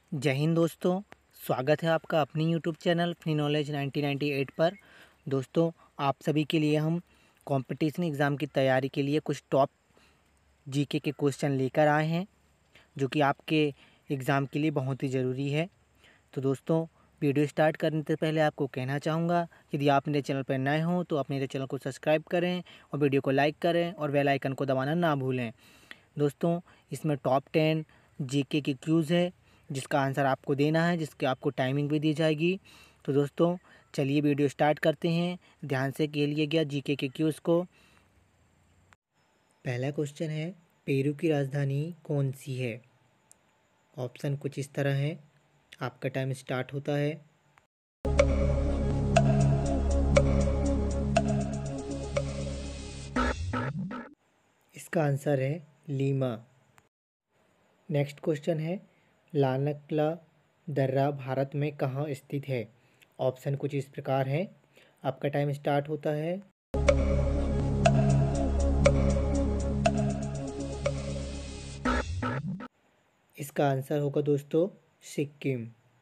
जय हिंद दोस्तों। स्वागत है आपका अपनी यूट्यूब चैनल अपनी नॉलेज 1998 पर। दोस्तों, आप सभी के लिए हम कंपटीशन एग्ज़ाम की तैयारी के लिए कुछ टॉप जीके के क्वेश्चन लेकर आए हैं, जो कि आपके एग्ज़ाम के लिए बहुत ही ज़रूरी है। तो दोस्तों, वीडियो स्टार्ट करने से पहले आपको कहना चाहूँगा, यदि आप मेरे चैनल पर नए हों तो आप मेरे चैनल को सब्सक्राइब करें और वीडियो को लाइक करें और बेल आइकन को दबाना ना भूलें। दोस्तों, इसमें टॉप 10 जीके की क्यूज़ है, जिसका आंसर आपको देना है, जिसकी आपको टाइमिंग भी दी जाएगी। तो दोस्तों, चलिए वीडियो स्टार्ट करते हैं। ध्यान से खेलिएगा जीके के क्यूज़ को। पहला क्वेश्चन है, पेरू की राजधानी कौन सी है? ऑप्शन कुछ इस तरह है। आपका टाइम स्टार्ट होता है। इसका आंसर है लीमा। नेक्स्ट क्वेश्चन है, लानकला दर्रा भारत में कहाँ स्थित है? ऑप्शन कुछ इस प्रकार है। आपका टाइम स्टार्ट होता है। इसका आंसर होगा दोस्तों सिक्किम।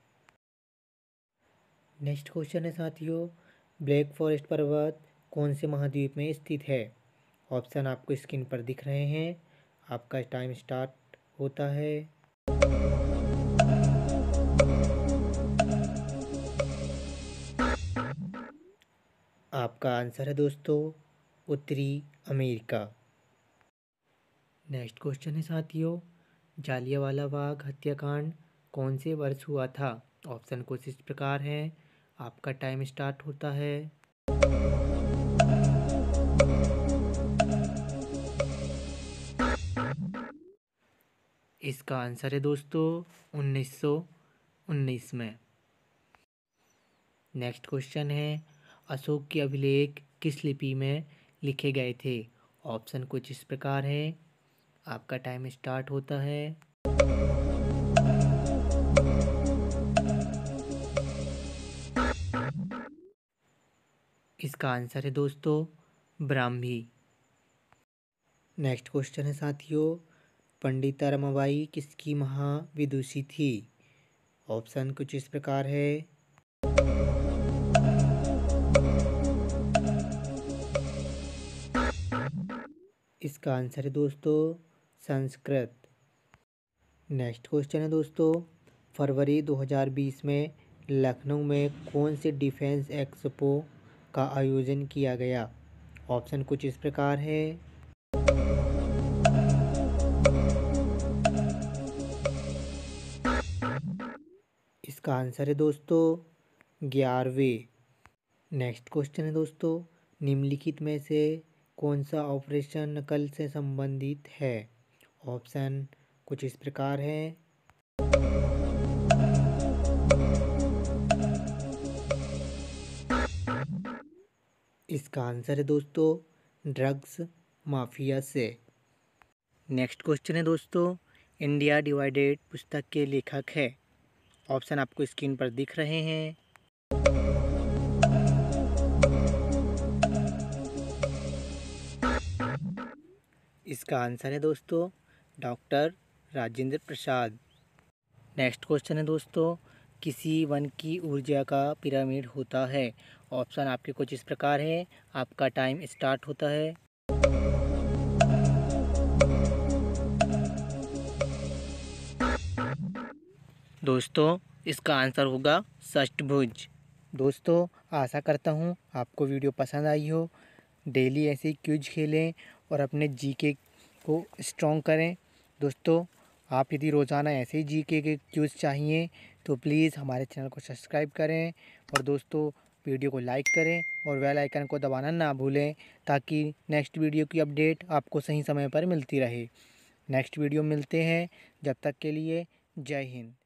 नेक्स्ट क्वेश्चन है साथियों, ब्लैक फॉरेस्ट पर्वत कौन से महाद्वीप में स्थित है? ऑप्शन आपको स्क्रीन पर दिख रहे हैं। आपका टाइम स्टार्ट होता है। आपका आंसर है दोस्तों उत्तरी अमेरिका। नेक्स्ट क्वेश्चन है साथियों, जालियांवाला बाग हत्याकांड कौन से वर्ष हुआ था? ऑप्शन कुछ इस प्रकार है। आपका टाइम स्टार्ट होता है। इसका आंसर है दोस्तों 1919 में। नेक्स्ट क्वेश्चन है, अशोक के अभिलेख किस लिपि में लिखे गए थे? ऑप्शन कुछ इस प्रकार है। आपका टाइम स्टार्ट होता है। इसका आंसर है दोस्तों ब्राह्मी। नेक्स्ट क्वेश्चन है साथियों, पंडिता रमाबाई किसकी महाविदुषी थी? ऑप्शन कुछ इस प्रकार है। इसका आंसर है दोस्तों संस्कृत। नेक्स्ट क्वेश्चन है दोस्तों, फरवरी 2020 में लखनऊ में कौन से डिफेंस एक्सपो का आयोजन किया गया? ऑप्शन कुछ इस प्रकार है। इसका आंसर है दोस्तों 11वें। नेक्स्ट क्वेश्चन है दोस्तों, निम्नलिखित में से कौन सा ऑपरेशन नकल से संबंधित है? ऑप्शन कुछ इस प्रकार है। इसका आंसर है दोस्तों ड्रग्स माफिया से। नेक्स्ट क्वेश्चन है दोस्तों, इंडिया डिवाइडेड पुस्तक के लेखक है? ऑप्शन आपको स्क्रीन पर दिख रहे हैं। इसका आंसर है दोस्तों doctor Rajendra Prasad. Next question है दोस्तों, किसी वन की ऊर्जा का पिरामिड होता है? ऑप्शन आपके कुछ इस प्रकार है। आपका टाइम स्टार्ट होता है। दोस्तों, इसका आंसर होगा षष्ठभुज। दोस्तों, आशा करता हूँ आपको वीडियो पसंद आई हो। डेली ऐसे ही क्विज खेलें और अपने जीके को स्ट्रॉन्ग करें। दोस्तों, आप यदि रोज़ाना ऐसे ही जीके के क्विज चाहिए तो प्लीज़ हमारे चैनल को सब्सक्राइब करें और दोस्तों वीडियो को लाइक करें और बेल आइकन को दबाना ना भूलें, ताकि नेक्स्ट वीडियो की अपडेट आपको सही समय पर मिलती रहे। नेक्स्ट वीडियो मिलते हैं, जब तक के लिए जय हिंद।